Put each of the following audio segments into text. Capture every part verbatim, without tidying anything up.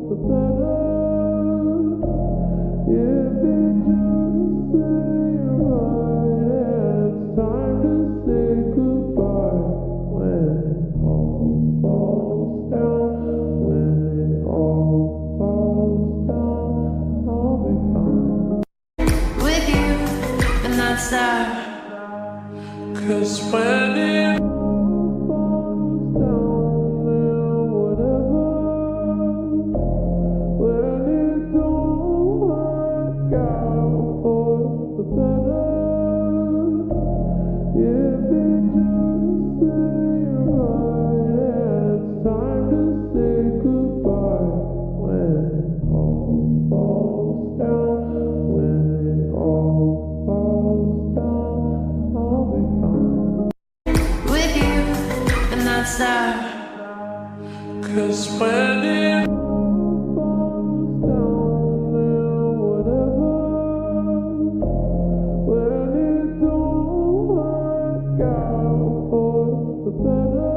the better. If it just say right, and it's time to say goodbye. When it all falls down, when it all falls down, I'll be fine with you, and that's that. 'Cause when it that. 'Cause when it falls down, then whatever. When it don't work out for the better.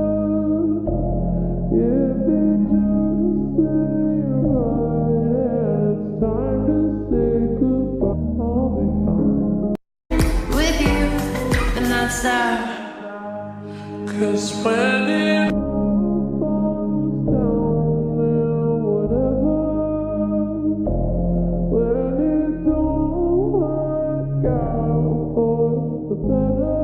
If it just say right, and it's time to say goodbye, I'll be fine with you, and that's that. 'Cause when it falls down, then whatever. When it don't work out for the better.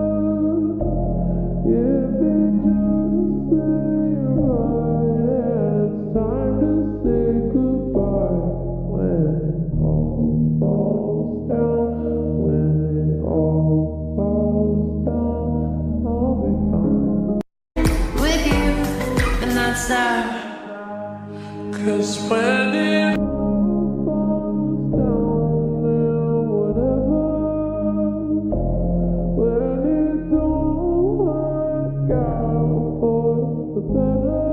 If it just say right, and it's time to say goodbye. When it all falls down, when it all falls down, I'll be fine with you, and that's that. 'Cause when it falls down, then whatever. When it don't work out for the better.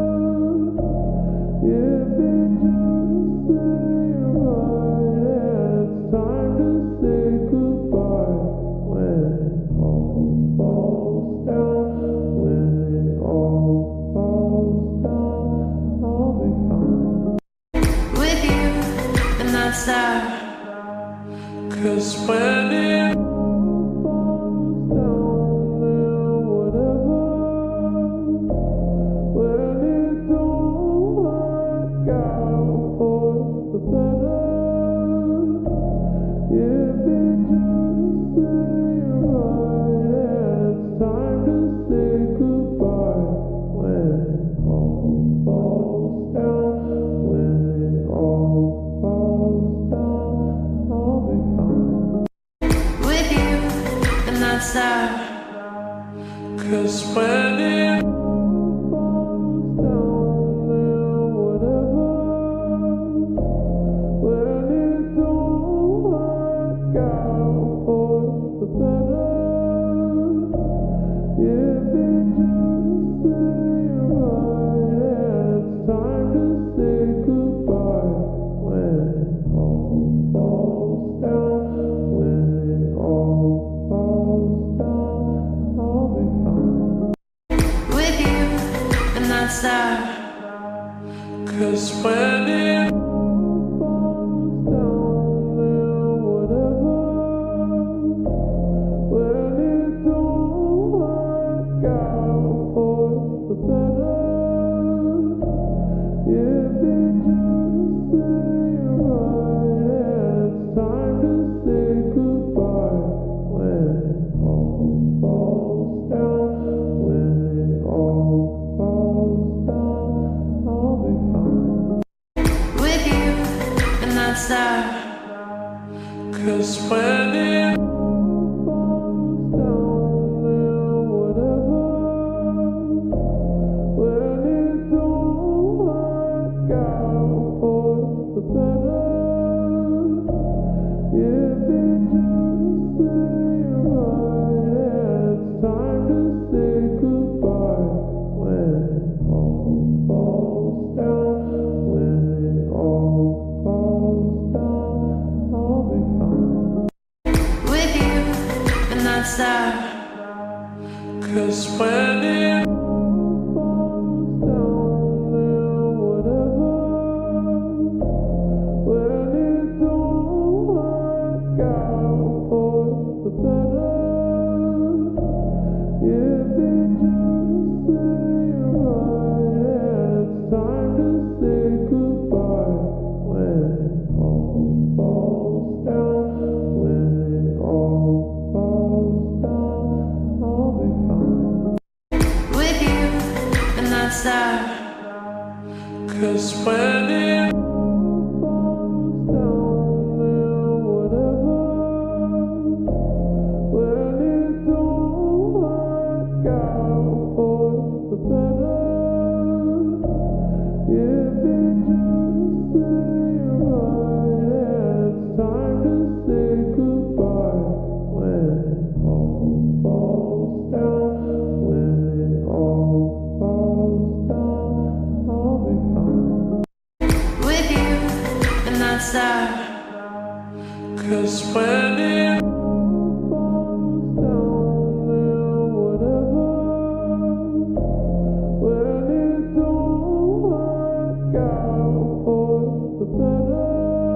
If it just say right, and it's time to say goodbye. When it all falls down, when it all falls down, I'll be fine with you, and that's that. 'Cause when it falls down, then whatever. When it don't work out for the better. If it just say right, and it's time to say goodbye. When it all falls down, when it all falls down, I'll be fine with you, and that's that. 'Cause when it falls down, then whatever. When it don't work out for the better. If it just say right, and it's time to say goodbye. When it all falls down, when it all falls down, I'll be fine with you, and that's that. 'Cause when it falls down, then whatever. When it don't work out for the better. If it just say right, and it's time to say goodbye. When it all falls down, when it all falls down, I'll be fine with you, and that's that. 'Cause when it falls down, then whatever. When it don't work out for the better. If it just say right, and it's time to say goodbye. When it all falls down, when it all falls down, I'll be fine with you, and that's that. 'Cause when it falls down, then whatever. not stop. Cause when it falls down and whatever, when it don't work out for the better, if it just ain't right and it's time to say goodbye, when it all falls down, when it all falls down, I'll be fine. With you and not stop. Cause when it falls down and whatever, when it don't work out for the better,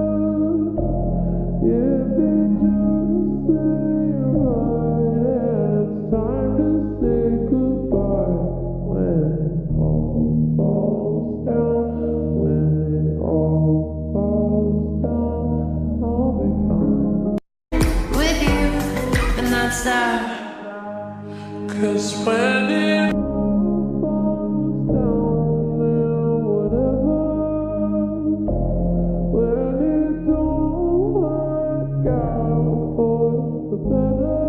if it just ain't right and it's time to say goodbye, when it all falls down, when it all falls down, I'll be fine. With you and not stop. Cause when it falls down and whatever, when it don't work out for the better,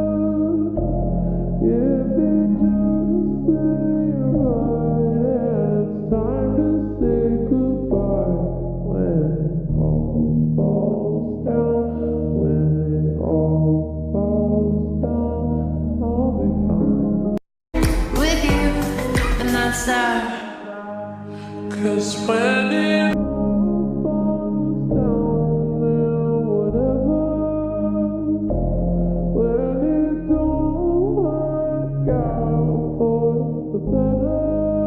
if it just ain't right and it's time to say goodbye, when it all falls down, when it all falls down, I'll be fine. With you and not stop. Cause when it falls down and whatever, when it don't work out for the better,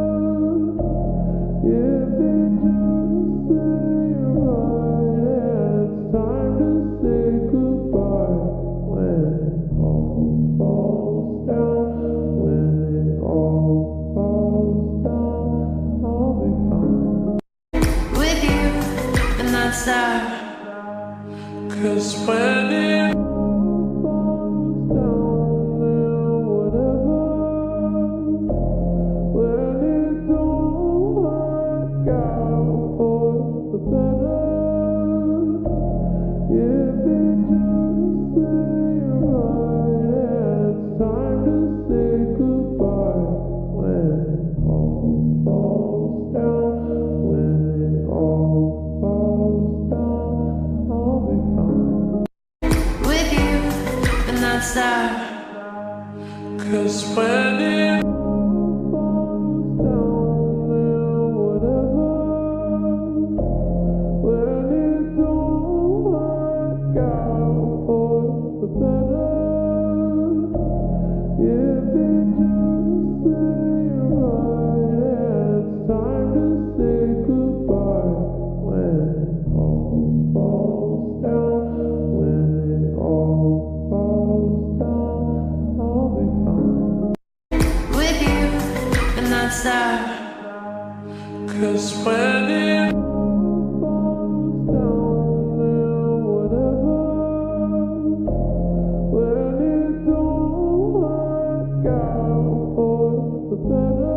if it just ain't right and it's time to say goodbye, when it all falls down, when it all falls down, I'll be fine. With you and not stop. Cause when it falls down and whatever, when it don't work out for the better, if it just ain't right and it's time to say goodbye, when it all falls down, when it all falls down, I'll be fine. With you and not stop. Cause when it falls down and whatever, when it don't work out for the better, if it just ain't right and it's time to say goodbye, when it all falls down, when it all falls down, I'll be fine. With you and not stop. Cause when it falls down and whatever, when it don't work out for the better,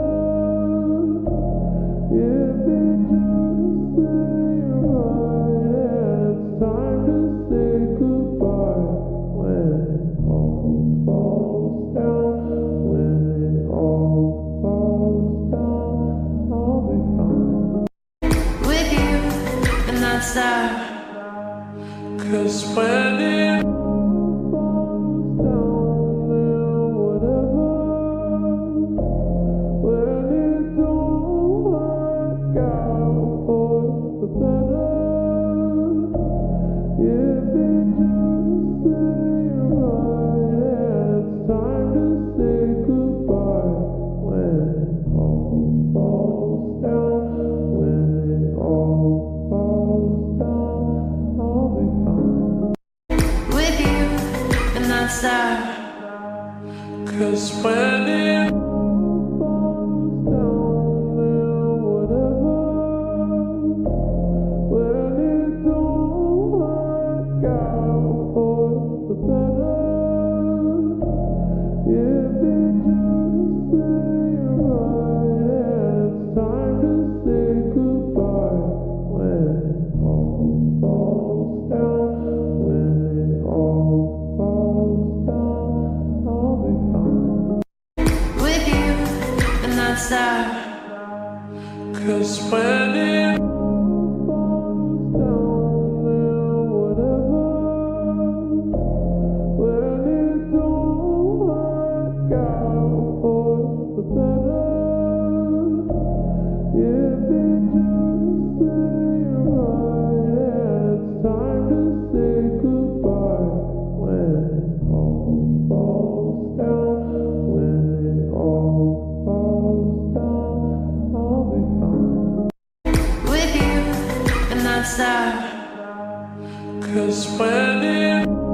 if it just ain't right and it's time to say goodbye, when it all falls down, when it all falls down, I'll be fine. With you and not stop. Cause when it falls down and whatever, when it don't work out for the better, if it just ain't right and it's time to say goodbye, when it all falls down, when it all falls down, I'll be fine. With you and not stop. Cause when it falls down and whatever, not stop. Cause when it With you, and not stop. Cause when it